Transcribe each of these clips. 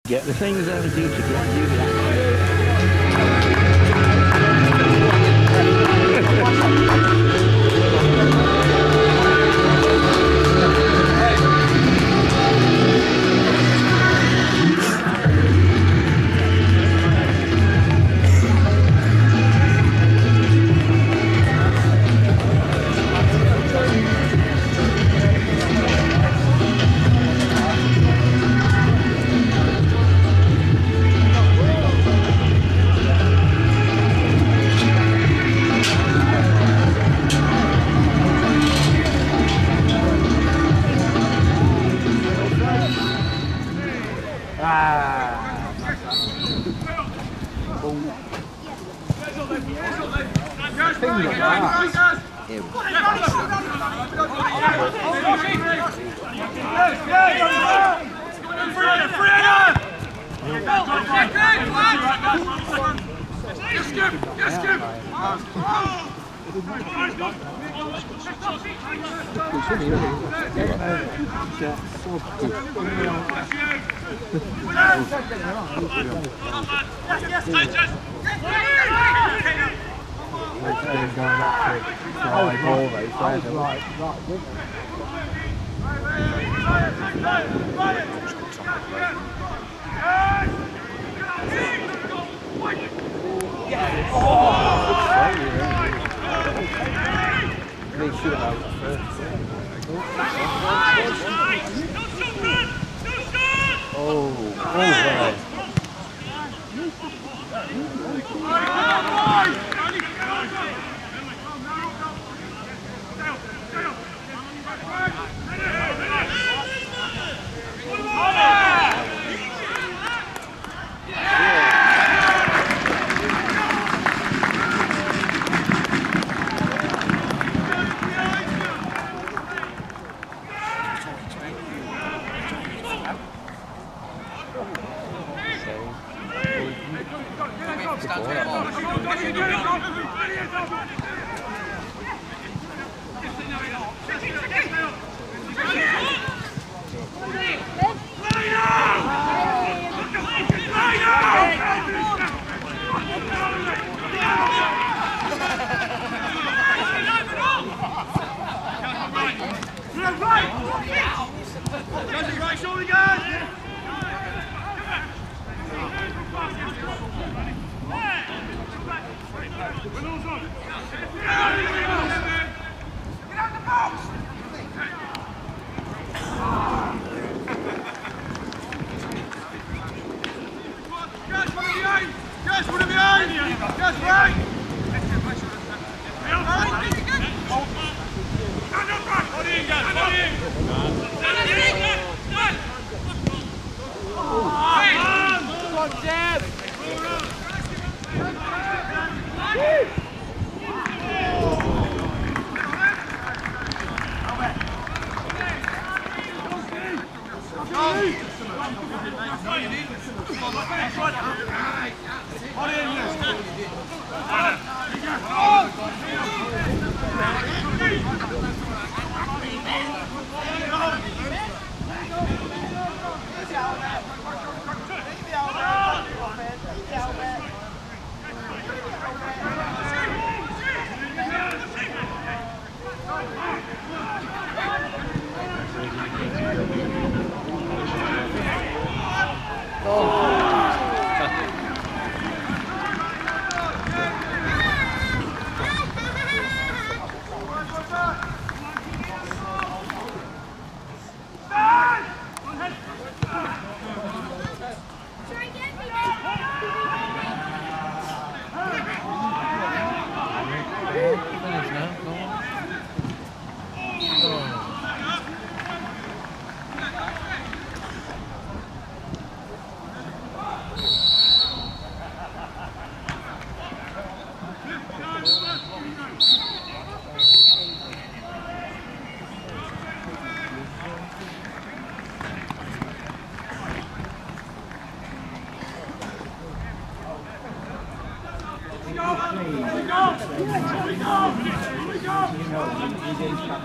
Get the things I do to get you that.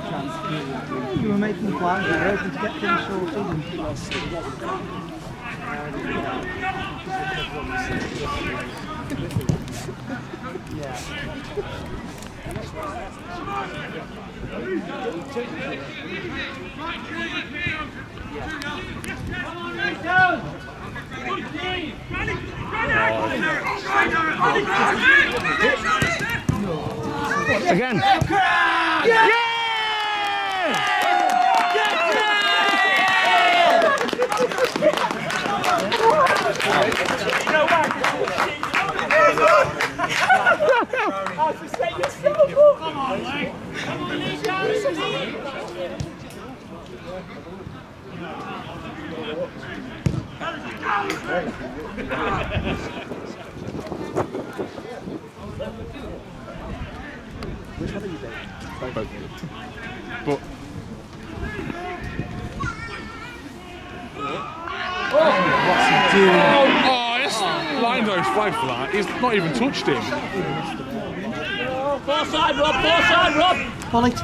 You were making plans, you were hoping to get things sorted. Again. Come on, Lee. Come on, Lee. Which one are you doing? Both. But What's he doing? oh, yes, Lindo's flag for that. He's not even touched him. Far side, Rob. Far side, Rob. Pull it.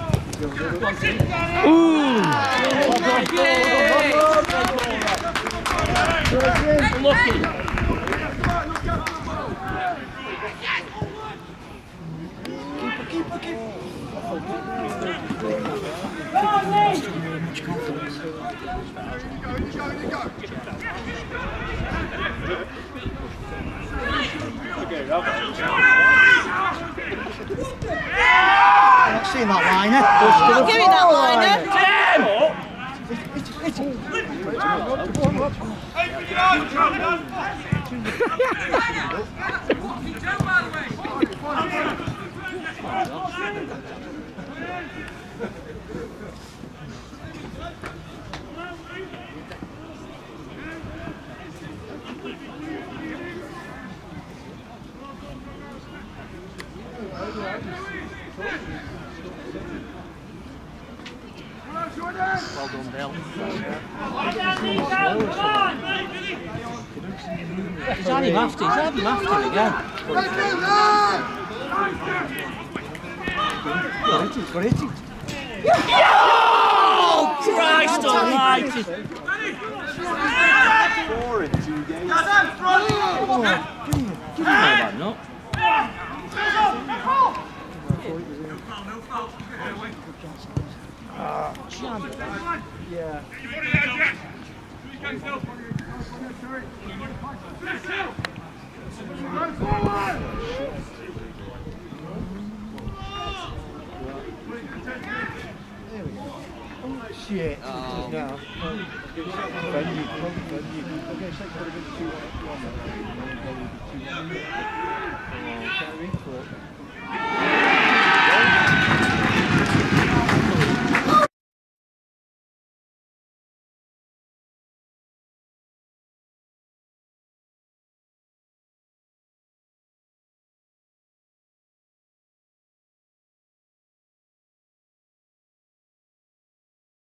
Lucky. I'm not seeing that liner. I'll give you that liner. Well done, Bill. He's had him after again. Got it. Oh, Christ almighty! 4 in 2 games. Give me that nut. Yeah. Shit. Oh. No. Venue. Okay, so it's got to be 2-1.